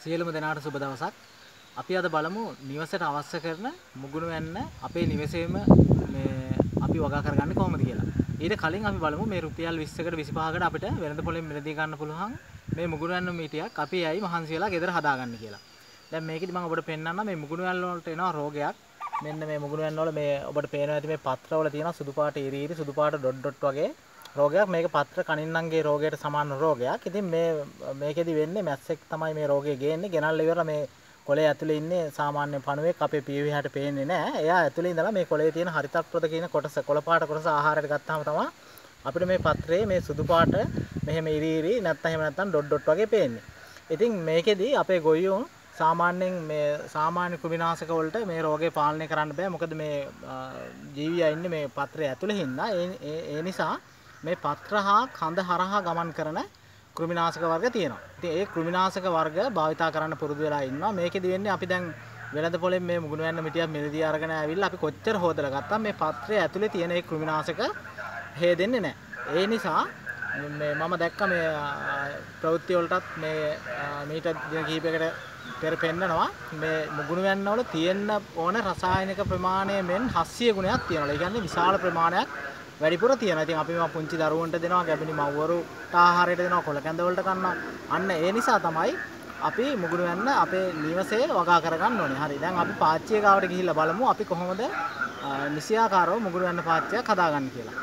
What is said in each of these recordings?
සියලුම දෙනාට සුබ දවසක්. අපි අද බලමු නිවසට අවශ්‍ය කරන මුගුණු වැන්න අපේ නිවසේම මේ අපි වගා කරගන්නේ කොහොමද කියලා. ඊට කලින් අපි බලමු මේ රුපියල් 20කට 25කට අපිට වෙළඳ පොලෙන් මිලදී ගන්න පුළුවන් මේ මුගුණු වැන්න මීටියක් අපි ඇයි මහන්සි වෙලා ගෙදර හදාගන්න කියලා. දැන් මේකෙදි මම ඔබට පෙන්නන්නම් මේ මුගුණු වැන්න වලට එනවා රෝගයක්. මෙන්න මේ මුගුණු වැන්න වල මේ ඔබට පේනවා ඇති මේ පත්‍රවල තියෙන සුදු පාට ඉරි සුදු පාට ඩොට් ඩොට් වගේ රෝගයක්. මේක පත්‍ර කණින්නන්ගේ රෝගයට සමාන රෝගයක්. ඉතින් මේකෙදි වෙන්නේ මැස්සෙක් තමයි මේ රෝගේ ගේන්නේ. ගෙනල්ලා ඉවරලා මේ කොළේ ඇතුලේ ඉන්නේ සාමාන්‍ය පණුවෙක් අපේ පීවිහාට පේන්නේ නැහැ. එයා ඇතුලේ ඉඳලා මේ කොළේ තියෙන හරිතප්‍රද කියන කොටස කොළ පාට කොටස ආහාරයට ගත්තාම තමයි අපිට මේ පත්‍රයේ මේ සුදු පාට මෙහෙම ඉරි නැත්නම් එහෙම නැත්නම් ඩොට් ඩොට් වගේ පේන්නේ. ඉතින් මේකෙදි අපේ ගොයියෝ සාමාන්‍යයෙන් මේ සාමාන්‍ය ක්‍රිමිනාශක වලට මේ රෝගේ පාලනය කරන්න බෑ. මොකද මේ ජීවියා ඉන්නේ මේ පත්‍රයේ ඇතුලේ හින්දා ඒ නිසා මේ පත්‍ර හා කඳ හරහා ගමන් කරන කෘමිනාශක වර්ග තියෙනවා. ඉතින් ඒ කෘමිනාශක වර්ග භාවිතා කරන්න පුරුදු වෙලා ඉන්නවා. මේකෙදි වෙන්නේ අපි දැන් වෙළඳ පොලෙන් මේ මුගුණු වැන්න මිටියක් මිලදී අරගෙන ආවිල්ලා අපි කොච්චර හොදලා ගත්තා මේ පත්‍රයේ ඇතුලේ තියෙන ඒ කෘමිනාශක හේදෙන්නේ නැහැ. ඒ නිසා මේ මම දැක්ක මේ ප්‍රවෘත්ති වලටත් මේ මීට දින කිහිපයකට පෙර පෙන්නනවා මේ මුගුණු වැන්න වල තියෙන්න ඕන රසායනික ප්‍රමාණය මෙන් 700 ගුණයක් තියෙනවා. ඒ කියන්නේ විශාල ප්‍රමාණයක් වැඩිපුර තියෙනවා. ඉතින් අපි මේ පුංචි දරුවන්ට දෙනවා, ගැබිනි මව්වරුන්ට ආහාරයට දෙනවා, කොළ කැඳ වලට කන්නවා. අන්න ඒ නිසා තමයි අපි මුගුණු වැන්න අපේ නිවසේ වගා කරගන්න ඕනේ. හරි. දැන් අපි පාච්චිය ගාවට ගිහිල්ලා බලමු අපි කොහොමද නිසියාකාරව මුගුණු වැන්න පාච්චියක් හදාගන්න කියලා.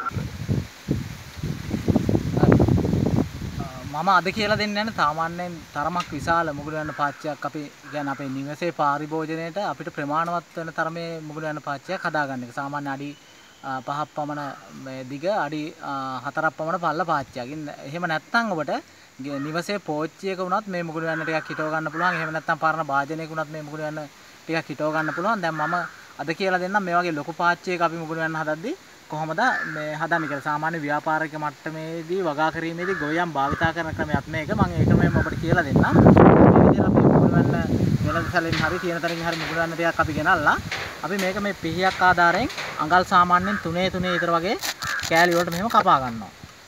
මම අද කියලා දෙන්න යන සාමාන්‍යයෙන් තරමක් විශාල මුගුණු වැන්න පාච්චියක් අපි කියන්නේ අපේ නිවසේ පාරිභෝජනයේට අපිට ප්‍රමාණවත් වෙන තරමේ මුගුණු වැන්න පාච්චියක් හදාගන්න එක. සාමාන්‍ය අඩි 5ක් පමණ මේ දිග අඩි 4ක් පමණ පළල පාච්චියක්. එහෙම නැත්නම් ඔබට නිවසේ පෝච්චියක වුණත් මේ මුගුණු වැන්න ටිකක් හිටව ගන්න පුළුවන්. එහෙම නැත්නම් පරණ භාජනයක වුණත් මේ මුගුණු වැන්න ටිකක් හිටව ගන්න පුළුවන්. දැන් මම අද කියලා දෙන්නම් මේ වගේ ලොකු පාච්චියක අපි මුගුණු වැන්න හදද්දී කොහොමද මේ හදන්නේ කියලා. සාමාන්‍ය ව්‍යාපාරික මට්ටමේදී වගා කිරීමේදී ගොවියන් භාවිතා කරන ක්‍රමයක් මේක. මම ඒක මේ ඔබට කියලා දෙන්නම්. මේ විදිහට අපි මුගුණු වැන්න වෙළඳසැලෙන් හරි තියෙන තැනින් හරි මුගුණු වැන්න ටිකක් අපි ගෙනල්ලා අපි මේක මේ පිහියක් ආධාරයෙන් අඟල් සාමාන්‍යයෙන් 3 විතර වගේ කෑලි වලට මෙහෙම කපා ගන්නවා.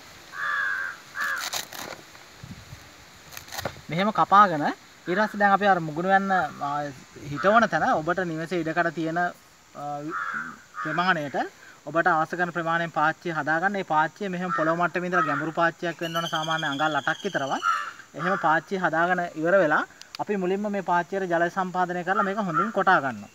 මෙහෙම කපාගෙන ඊට පස්සේ දැන් අපි අර මුගුණු වැන්න හිටවන තැන ඔබට නිවසේ ඉඩකඩ තියෙන ප්‍රමාණයට ඔබට අවශ්‍ය කරන ප්‍රමාණයෙන් පාච්චිය හදාගන්න. මේ පාච්චිය මෙහෙම පොළොව මට්ටමේ ඉඳලා ගැඹුරු පාච්චියක් වෙන්න ඕන සාමාන්‍ය අඟල් 8ක් විතරවත්. එහෙම පාච්චිය හදාගෙන ඉවර වෙලා අපි මුලින්ම මේ පාච්චියට ජල සම්පාදනය කරලා මේක හොඳින් කොටා ගන්නවා.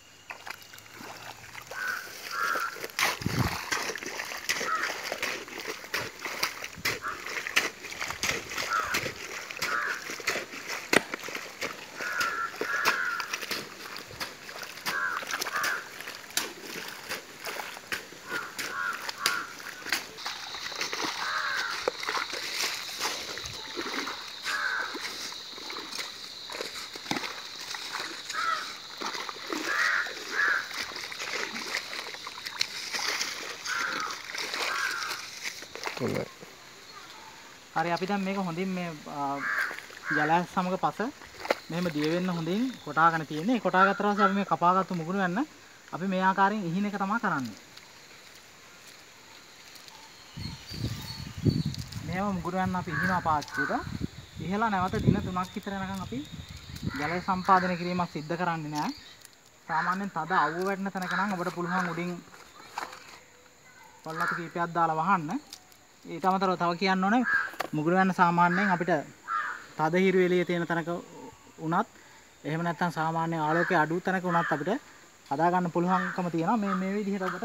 හරි අපි දැන් මේක හොඳින් මේ ජලය සමග පස මෙහෙම දිය වෙන්න හොඳින් කොටාගෙන තියෙන්නේ. ඒ කොටාගත්ත ඊට පස්සේ අපි මේ කපාගත්තු මුගුණු වැන්න අපි මේ ආකාරයෙන් ඉහින එක තමයි කරන්නේ. මෙහෙම මුගුණු වැන්න අපි ඉහිනවා පාච්චියට. ඉහලා නැවත දින 3ක් විතර යනකම් අපි ජලය සම්පාදනය කිරීමක් සිද්ධ කරන්නේ නැහැ. සාමාන්‍යයෙන් තද අවුව වැටෙන තැනක නම් ඔබට පුළුවන් උඩින් පල්ලතු කීපයක් දාලා වහන්න. ඊට අමතරව තව කියන්න ඕනේ මුගුණු වැන්න සාමාන්‍යයෙන් අපිට තද හිරු එළිය තියෙන තැනක උනත් එහෙම නැත්නම් සාමාන්‍ය ආලෝකයේ අඩු තැනක උනත් අපිට හදා ගන්න පුළුවන්කම තියෙනවා. මේ විදිහට ඔබට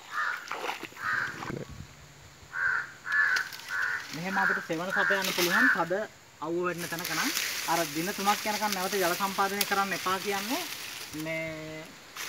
මෙහෙම අපිට සෙවන සපයන්න පුළුවන් තද අවුව වෙන්න තැනක නම් අර දින 3ක් යනකම් නැවත ජල සම්පාදනය කරන්න එපා කියන්නේ මේ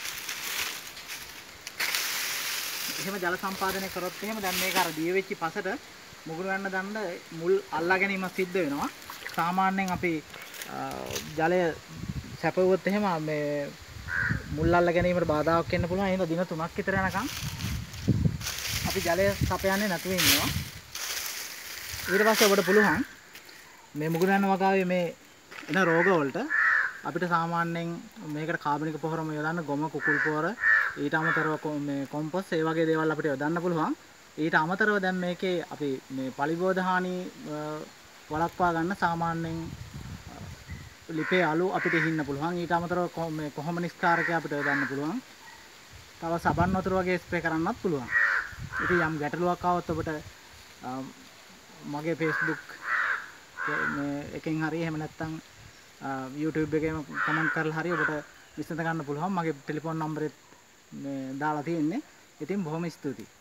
එහෙම ජල සම්පාදනය කරොත් එහෙම දැන් මේක අර දිය වෙච්ච පසට මුගුණු වැන්න දන්න මුල් අල්ලා ගැනීම සිද්ධ වෙනවා. සාමාන්‍යයෙන් අපි ජලය සැපුවොත් එහෙම මේ මුල් අල්ලා ගැනීමට බාධාවක් වෙන්න පුළුවන්. එහෙනම් දින 3ක් විතර යනකම් අපි ජලය සපයන්නේ නැතුව ඉන්නවා. ඊට පස්සේ ඔබට පුළුවන් මේ මුගුණු වැන්න වගාවේ මේ එන රෝග වලට අපිට සාමාන්‍යයෙන් මේකට කාබනික පොහොරම යොදන්න ගොම කුකුල් පොහොර ඊට අමතරව මේ කොම්පොස් ඒ වගේ දේවල් අපිට යොදන්න පුළුවන්. ඊට අමතරව දැන් මේකේ අපි මේ පලිබෝධ හානි වළක්වා ගන්න සාමාන්‍යයෙන් ලිපේ අලු අපිට හින්න පුළුවන්. ඊට අමතරව මේ කොහොම නිස්කාරකය අපිට දාන්න පුළුවන්. තව සබන් වතුර වගේ ස්ප්‍රේ කරන්නත් පුළුවන්. ඉතින් යම් ගැටලුවක් ආවොත් ඔබට මගේ Facebook මේ එකෙන් හරි එහෙම නැත්නම් YouTube එකේම කමෙන්ට් කරලා හරි ඔබට විසඳ ගන්න පුළුවන්. මගේ ටෙලිෆෝන් නම්බරෙත් මේ දාලා තියෙන්නේ. ඉතින් බොහොම ස්තුතියි.